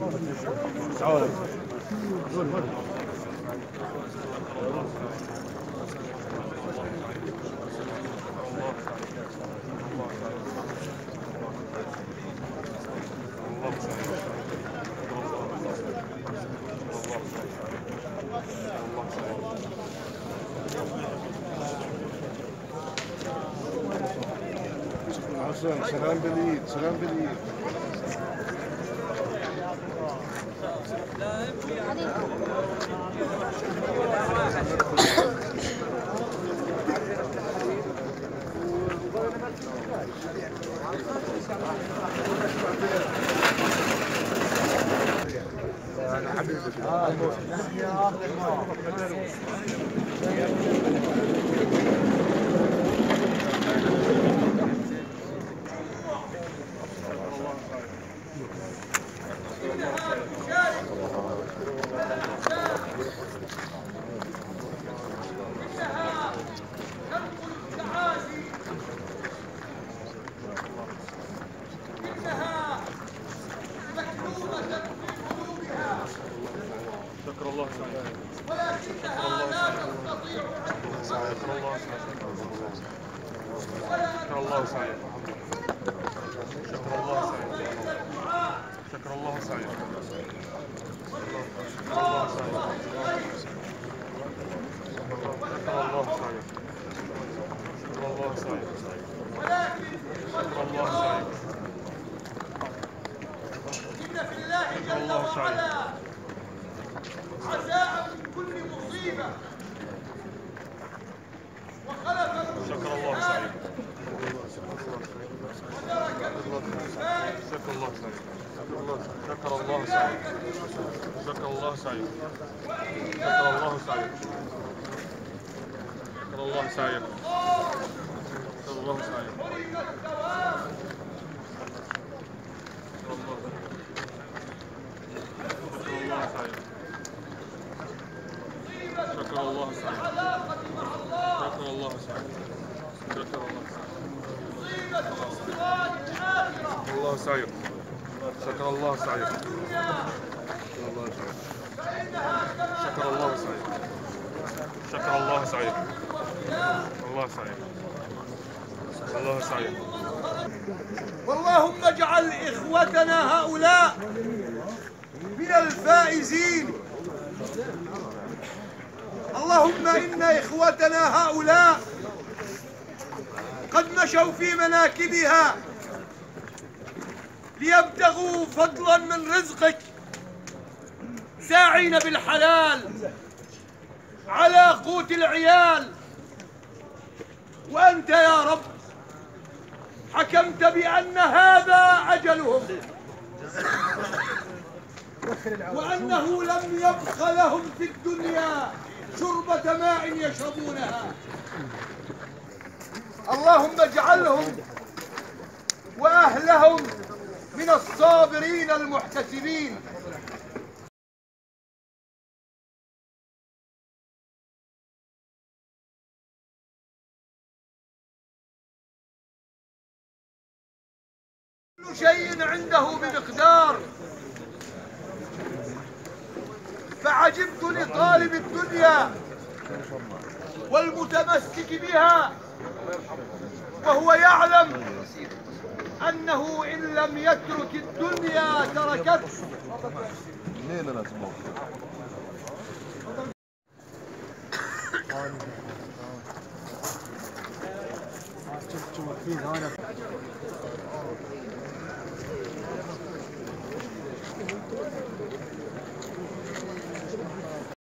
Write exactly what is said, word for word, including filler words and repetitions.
سلام باليد سلام باليد. شكر الله سعيد ولكنها لا تستطيع أن شكر الله سعيد شكر الله سعيد شكر الله سعيد شكر الله سعيد شكر الله سعيد شكر الله سعيد شكر الله سعيد شكر الله سعيد إن في الله جل وعلا عزاء من كل مصيبة وخلف شكر الله سعيد وترك الفائز شكر الله سعيد شكر الله سعيد شكر الله سعيد شكر الله سعيد شكر الله سعيد شكر الله سعيد ورد الثواب شكر الله سعيد العلاقة مع الله شكر الله سعيد شكر الله مصيبة الصراط الآخرة الله سعيد شكر الله سعيد شكر الله سعيد شكر الله سعيد الله سعيد الله سعيد واللهم اجعل إخوتنا هؤلاء من الفائزين. اللهم إن إخوتنا هؤلاء قد مشوا في مناكبها ليبتغوا فضلا من رزقك ساعين بالحلال على قوت العيال، وأنت يا رب حكمت بأن هذا أجلهم وأنه لم يبق لهم في الدنيا شربة ماء يشربونها. اللهم اجعلهم وأهلهم من الصابرين المحتسبين. كل شيء عنده بمقدار، فعجبت لطالب الدنيا والمتمسك بها وهو يعلم أنه إن لم يترك الدنيا تركته.